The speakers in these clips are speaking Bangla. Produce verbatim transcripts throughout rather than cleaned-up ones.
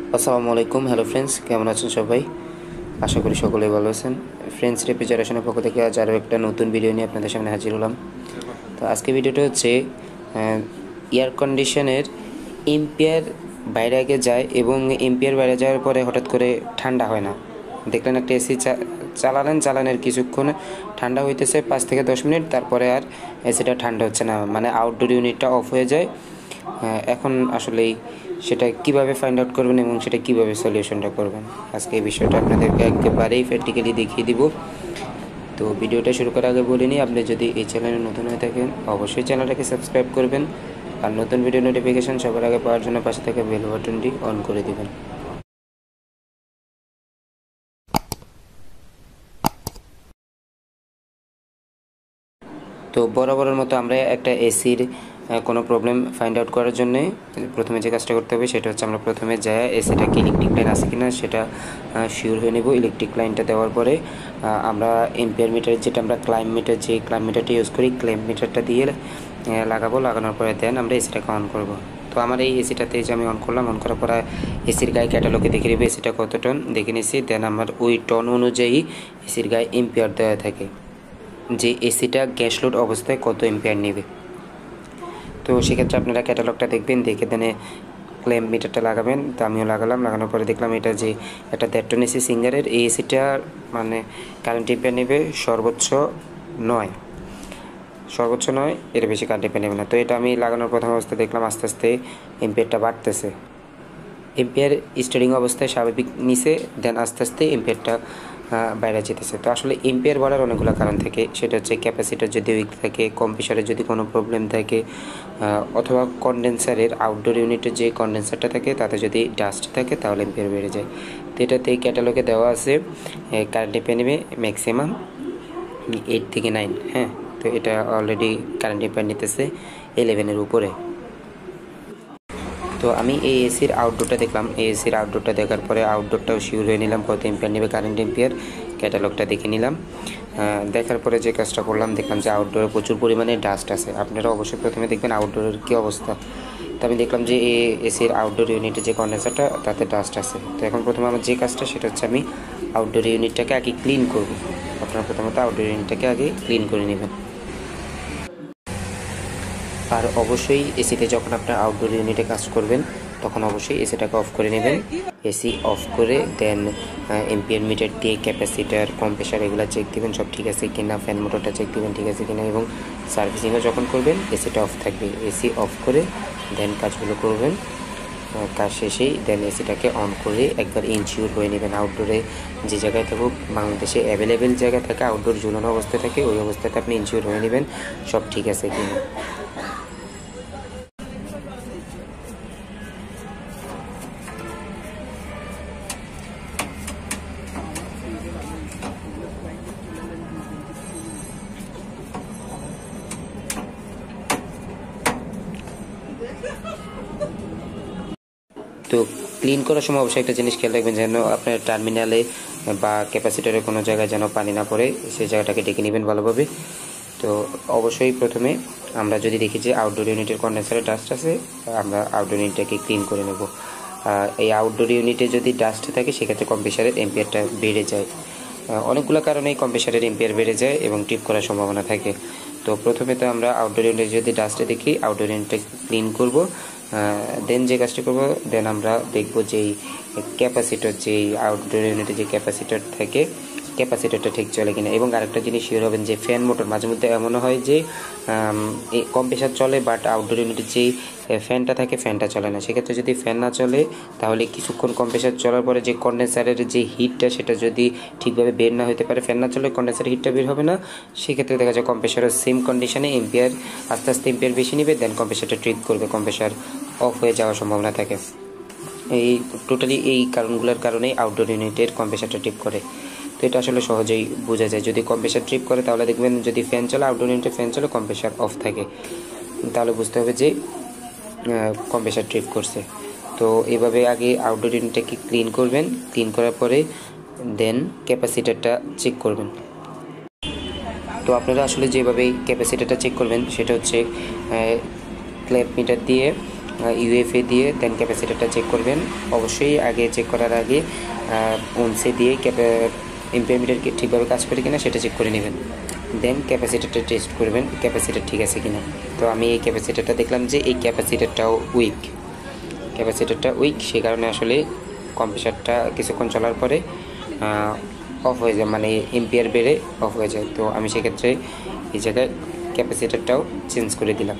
আসসালামু আলাইকুম। হ্যালো ফ্রেন্ডস, কেমন আছেন সবাই? আশা করি সকলেই ভালো আছেন। ফ্রেন্ডস রেফ্রিজারেশনের পক্ষ থেকে আজ আরও একটা নতুন ভিডিও নিয়ে আপনাদের সামনে হাজির হলাম। তো আজকে ভিডিওটা হচ্ছে এয়ার কন্ডিশনের এম্পিয়ার বাইরে আগে যায় এবং এম্পিয়ার বাইরে যাওয়ার পরে হঠাৎ করে ঠান্ডা হয় না। দেখলেন একটা এসি চালালেন, চালানোর কিছুক্ষণ ঠান্ডা হইতেছে পাঁচ থেকে দশ মিনিট, তারপরে আর এসিটা ঠান্ডা হচ্ছে না, মানে আউটডোর ইউনিটটা অফ হয়ে যায়। এখন আসলেই সেটা কিভাবে ফাইন্ড আউট করবেন এবং সেটা কিভাবে সলিউশনটা করবেন, আজকে এই বিষয়টা আপনাদেরকে একেবারেই প্র্যাকটিক্যালি দেখিয়ে দিব। তো ভিডিওটা শুরু করার আগে বলে নিই, আপনি যদি এই চ্যানেলে নতুন হয়ে থাকেন অবশ্যই চ্যানেলটাকে সাবস্ক্রাইব করবেন আর নতুন ভিডিও নোটিফিকেশান সবার আগে পাওয়ার জন্য পাশে থাকা বেল বাটনটি অন করে দেবেন। তো বরাবরের মতো আমরা একটা এসির কোনো প্রবলেম ফাইন্ড আউট করার জন্যে প্রথমে যে কাজটা করতে হবে সেটা হচ্ছে আমরা প্রথমে যায় এসিটাকে ইলেকট্রিক লাইন আছে কিনা সেটা শিওর হয়ে নেব। ইলেকট্রিক লাইনটা দেওয়ার পরে আমরা এম্পিয়ার মিটার, যেটা আমরা ক্লাইম মিটার, যে ক্লাইম মিটারটা ইউজ করি, ক্লাইম মিটারটা দিয়ে লাগাবো। লাগানোর পরে দেন আমরা এসিটাকে অন করব। তো আমার এই এসিটাতে যে আমি অন করলাম, অন করার পরে এসির গায়ে ক্যাটালগে দেখে নেবে এসিটা কত টন দেখে নিয়েছি। দেন আমার ওই টন অনুযায়ী এসির গায়ে এম্পিয়ার দেওয়া থাকে, যে এসিটা গ্যাস লোড অবস্থায় কত এম্পিয়ার নেবে। তো সেক্ষেত্রে আপনারা ক্যাটালগটা দেখবেন, দেখে দেনে ক্লেম মিটারটা লাগাবেন। তো আমিও লাগালাম। লাগানোর পরে দেখলাম এটা যে একটা দেড় টন এসি সিঙ্গারের, এই এসিটা মানে কারেন্ট এম্পিয়ার নেবে সর্বোচ্চ নয়, সর্বোচ্চ নয়, এর বেশি কারেন্ট এম্পিয়ার নেবে না। তো এটা আমি লাগানোর প্রথম অবস্থায় দেখলাম আস্তে আস্তে এম্পিয়ারটা বাড়তেছে। এম্পিয়ার স্টার্টিং অবস্থায় স্বাভাবিক নিচে, দেন আস্তে আস্তে এম্পিয়ারটা বাইরে যেতেছে। তো আসলে এম্পিয়ার বাড়ার অনেকগুলো কারণ থাকে, সেটা হচ্ছে ক্যাপাসিটার যদি উইক থাকে, কম্প্রেসারের যদি কোনো প্রবলেম থাকে, অথবা কন্ডেন্সারের আউটডোর ইউনিটের যে কন্ডেন্সারটা থাকে তাতে যদি ডাস্ট থাকে তাহলে এম্পিয়ার বেড়ে যায়। তো এটাতে ক্যাটালগে দেওয়া আছে কারেন্ট এম্পিয়ার নেবে ম্যাক্সিমাম এইট থেকে নাইন। হ্যাঁ, তো এটা অলরেডি কারেন্ট এম্পিয়ার নিতেছে ইলেভেনের উপরে। তো আমি এই এসির আউটডোরটা দেখলাম, এই এসির আউটডোরটা দেখার পরে আউটডোরটাও শিওর হয়ে নিলাম কত এম্পিয়ার নেবে কারেন্ট এম্পিয়ার, ক্যাটালগটা দেখে নিলাম। দেখার পরে যে কাজটা করলাম, দেখলাম যে আউটডোরে প্রচুর পরিমাণে ডাস্ট আছে। আপনারা অবশ্যই প্রথমে দেখবেন আউটডোরের কী অবস্থা। তো আমি দেখলাম যে এই এসির আউটডোর ইউনিটের যে কন্ডেন্সারটা তাতে ডাস্ট আছে। তো এখন প্রথমে আমার যে কাজটা সেটা হচ্ছে আমি আউটডোর ইউনিটটাকে আগে ক্লিন করব। আপনারা প্রথমত আউটডোর ইউনিটটাকে আগে ক্লিন করে নেবেন। আর অবশ্যই এসিতে যখন আপনার আউটডোর ইউনিটে কাজ করবেন তখন অবশ্যই এসিটাকে অফ করে নেবেন। এসি অফ করে দেন এম্পিয়ার মিটার দিয়ে ক্যাপাসিটার, কম্প্রেসার এগুলো চেক দিবেন সব ঠিক আছে কিনা, ফ্যান মোটরটা চেক দিবেন ঠিক আছে কিনা, এবং সার্ভিসিংও যখন করবেন এসিটা অফ থাকবে। এসি অফ করে দেন কাজগুলো করবেন। কাজ শেষেই দেন এসিটাকে অন করে একবার ইনশিওর হয়ে নেবেন। আউটডোরে যে জায়গায় থাকুক, বাংলাদেশে অ্যাভেলেবেল জায়গা থাকে আউটডোর ঝুলানো অবস্থায় থাকে, ওই অবস্থাতে আপনি ইনশিওর হয়ে নেবেন সব ঠিক আছে কিনা। তো ক্লিন করার সময় অবশ্যই একটা জিনিস খেয়াল রাখবেন, যেন আপনার টার্মিনালে বা ক্যাপাসিটারে কোনো জায়গায় যেন পানি না পড়ে, সেই জায়গাটাকে ডেকে নেবেন ভালোভাবে। তো অবশ্যই প্রথমে আমরা যদি দেখি যে আউটডোর ইউনিটের কন্ডেন্সারে ডাস্ট আছে, আমরা আউটডোর ইউনিটটাকে ক্লিন করে নেব। এই আউটডোর ইউনিটে যদি ডাস্ট থাকে সেক্ষেত্রে কম্প্রেসারের এম্পিয়ারটা বেড়ে যায়। অনেকগুলো কারণেই কম্প্রেসারের এম্পিয়ার বেড়ে যায় এবং ট্রিপ করার সম্ভাবনা থাকে। তো প্রথমে তো আমরা আউটডোর ইউনিটে যদি ডাস্টে দেখি আউটডোর ইউনিটটা ক্লিন করব। দেন যে কাজটা করবো, দেন আমরা দেখবো যেই ক্যাপাসিটার, যেই আউটডোর ইউনিটে যে ক্যাপাসিটার থাকে ক্যাপাসিটারটা ঠিক চলে কিনা। এবং আরেকটা জিনিস শিওর হবেন যে ফ্যান মোটর, মাঝে মধ্যে এমনও হয় যে কম্প্রেসার চলে বাট আউটডোর ইউনিটের যেই ফ্যানটা থাকে ফ্যানটা চলে না। সেক্ষেত্রে যদি ফ্যান না চলে তাহলে কিছুক্ষণ কম্প্রেসার চলার পরে যে কন্ডেন্সারের যে হিটটা সেটা যদি ঠিকভাবে বের না হতে পারে, ফ্যান না চলে কন্ডেন্সারের হিটটা বের হবে না, সেক্ষেত্রে দেখা যায় কম্প্রেসারের সেম কন্ডিশনে এম্পিয়ার আস্তে আস্তে এম্পিয়ার বেশি নেবে, দেন কম্প্রেসারটা ট্রিপ করবে, কম্প্রেসার অফ হয়ে যাওয়ার সম্ভাবনা থাকে। এই টোটালি এই কারণগুলোর কারণেই আউটডোর ইউনিটের কম্প্রেসারটা ট্রিপ করে। তো এটা আসলে সহজেই বোঝা যায়, যদি কম্প্রেসার ট্রিপ করে তাহলে দেখবেন যদি ফ্যান চলে, আউটডোর ইউনিটে ফ্যান চলে, কম্প্রেসার অফ থাকে, তাহলে বুঝতে হবে যে কম্প্রেসার ট্রিপ করছে। তো এভাবে আগে আউটডোর ইউনিটটাকে ক্লিন করবেন, ক্লিন করার পরে দেন ক্যাপাসিটারটা চেক করবেন। তো আপনারা আসলে যেভাবে ক্যাপাসিটারটা চেক করবেন সেটা হচ্ছে ক্ল্যাম্প মিটার দিয়ে ইউএফএ দিয়ে দেন ক্যাপাসিটারটা চেক করবেন। অবশ্যই আগে চেক করার আগে ওনসে দিয়ে ক্যাপা এম্পিয়ার মিটার ঠিকভাবে কাজ করে কিনা সেটা চেক করে নেবেন। দেন ক্যাপাসিটারটা টেস্ট করবেন ক্যাপাসিটার ঠিক আছে কিনা। তো আমি এই ক্যাপাসিটারটা দেখলাম যে এই ক্যাপাসিটারটাও উইক, ক্যাপাসিটারটা উইক সে কারণে আসলে কম্প্রেসারটা কিছুক্ষণ চলার পরে অফ হয়ে যায়, মানে এম্পিয়ার বেড়ে অফ হয়ে যায়। তো আমি সেক্ষেত্রে এই জায়গায় ক্যাপাসিটারটাও চেঞ্জ করে দিলাম।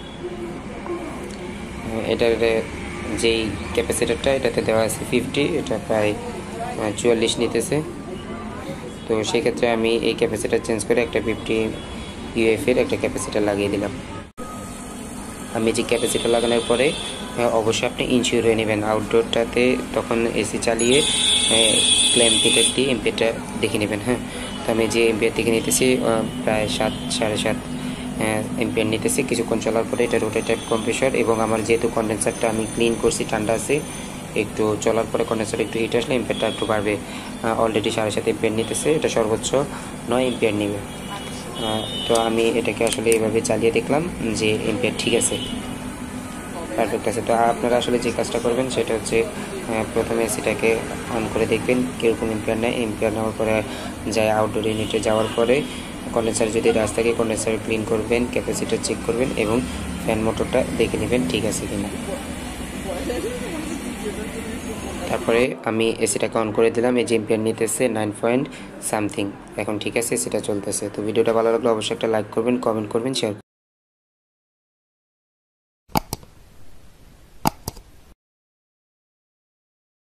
এটার যেই ক্যাপাসিটারটা এটাতে দেওয়া আছে ফিফটি, এটা প্রায় চুয়াল্লিশ নিতেছে। তো সেক্ষেত্রে আমি এই ক্যাপাসিটার চেঞ্জ করে একটা ফিফটি ইউএফের একটা ক্যাপাসিটার লাগিয়ে দিলাম। আমি যে ক্যাপাসিটার লাগানোর পরে অবশ্যই আপনি ইনশিওর হয়ে নেবেন আউটডোরটাতে তখন এসি চালিয়ে ক্ল্যাম্প মিটার দিয়ে এম্পিয়ারটা দেখে নেবেন। হ্যাঁ, তো আমি যে এম্পিয়ার দেখে নিতেছি প্রায় সাত সাড়ে সাত এম্পিয়ার নিতেছি। কিছুক্ষণ চলার পরে এটা রোটেটর কম্প্রেসর এবং আমার যেহেতু কন্ডেন্সারটা আমি ক্লিন করছি ঠান্ডা আছে, একটু চলার পরে কন্ডেন্সার একটু হিট আসলে এম্পিয়ারটা একটু বাড়বে। অলরেডি সাড়ে সাত এম্পিয়ার নিতেছে, এটা সর্বোচ্চ নয় এম্পিয়ার নেবে। তো আমি এটাকে আসলে এইভাবে চালিয়ে দেখলাম যে এম্পিয়ার ঠিক আছে, পারফেক্ট আছে। তো আপনারা আসলে যে কাজটা করবেন সেটা হচ্ছে প্রথমে এসিটাকে অন করে দেখবেন কীরকম এম্পিয়ার নেয়। এম্পিয়ার নেওয়ার পরে যায় আউটডোর ইউনিটে যাওয়ার পরে কন্ডেন্সার যদি রাজ থাকে কন্ডেন্সার ক্লিন করবেন, ক্যাপাসিটার চেক করবেন এবং ফ্যান মোটরটা দেখে নেবেন ঠিক আছে কিনা। তারপরে আমি এসিটাকে অন করে দিলাম, এই যে এম্পিয়ার নিতেছে নাইন পয়েন্ট সামথিং, এখন ঠিক আছে সেটা চলতেছে। তো ভিডিওটা ভালো লাগলে অবশ্যই একটা লাইক করবেন, কমেন্ট করবেন, শেয়ার